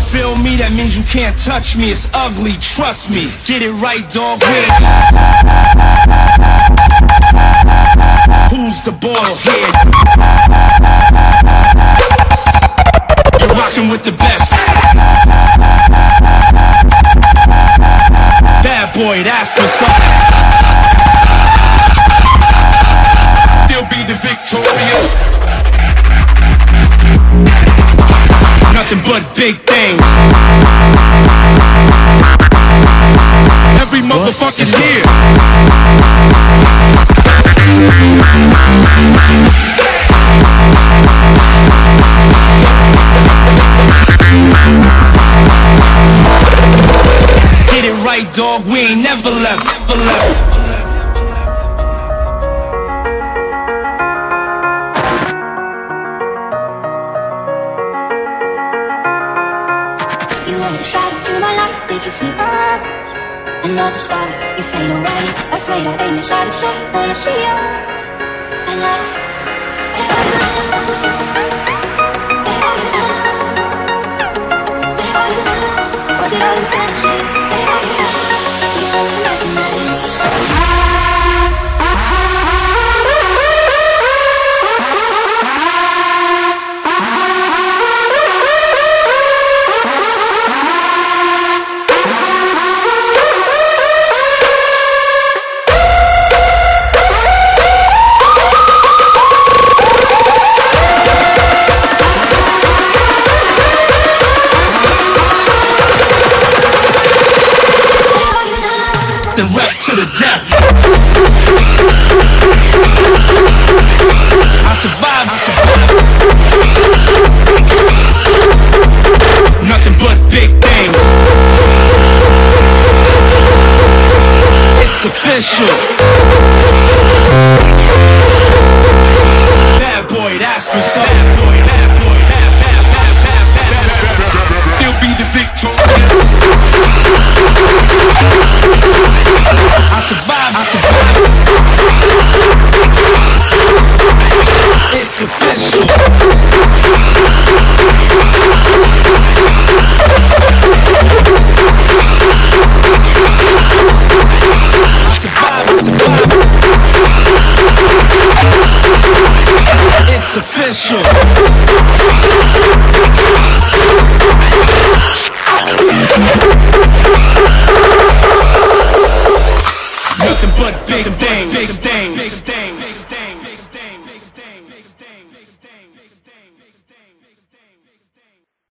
feel me? That means you can't touch me. It's ugly, trust me. Get it right, dog. Who's the ball head? You're rocking with the best. Bad boy, that's what's up. Still be the victorious. Nothing but big things. Every motherfucker's here. Get it right, dog. We ain't never left. Never left. Shot into my life, did you feel another star? You fade away, afraid I aim inside and say, wanna see you. And was it all in fantasy? You only imaginary. Then rap to the death. I survive. Nothing but big things. It's official. Bad boy, that's what's up. Bad boy, still be the victorious. I survive. It's official. I survive. It's official. Nothing but big things.